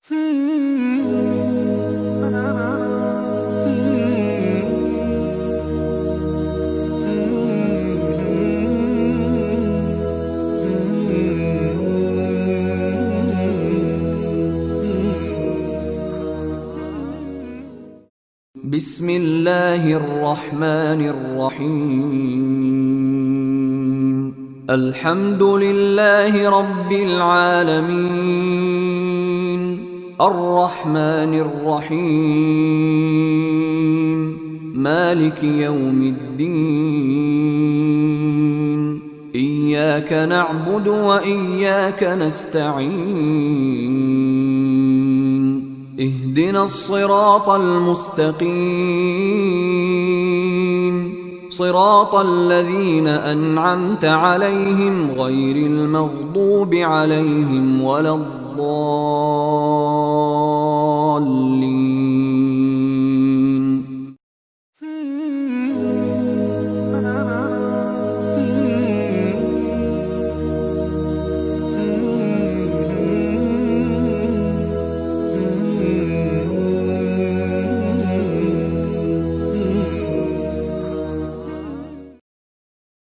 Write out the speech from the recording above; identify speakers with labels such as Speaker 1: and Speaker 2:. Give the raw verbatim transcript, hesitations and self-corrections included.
Speaker 1: بسم الله الرحمن الرحيم. الحمد لله رب العالمين، الرحمن الرحيم، مالك يوم الدين. إياك نعبد وإياك نستعين، اهدنا الصراط المستقيم، صراط الذين أنعمت عليهم غير المغضوب عليهم ولا الضالين.